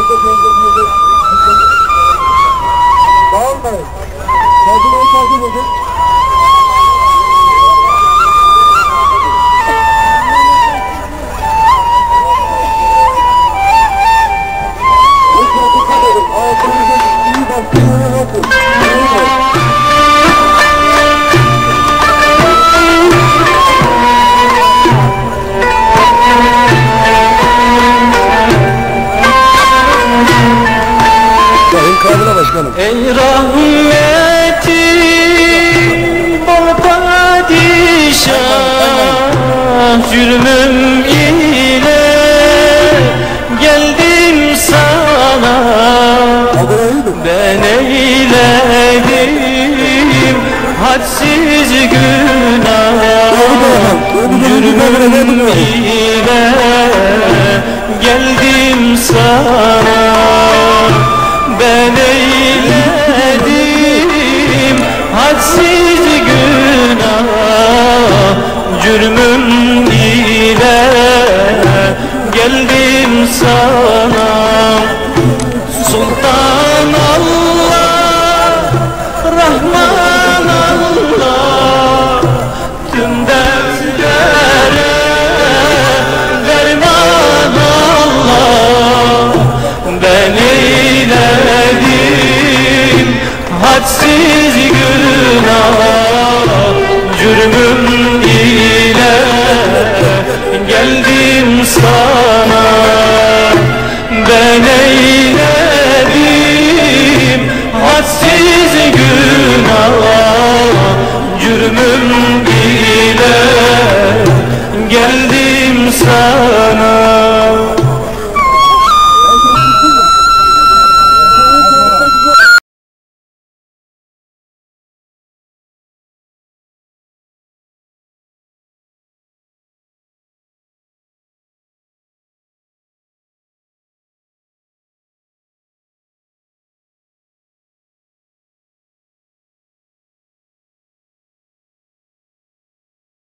Dağılmayın. Kendini takip edin. Lütfen dikkat edin. Ağzınızın iyi bastığını bakın. Ey rahmeti bol padişah, cürmüm ile geldim sana. Ben eyledim hadsiz günah, cürmüm ile geldim sana. Ben eyledim hadsiz günah, cürmüm ile geldim sana. Sultan Allah, Rahman Allah, tüm dertlere derman Allah. Ben eyledim hadsiz günah, cürmüm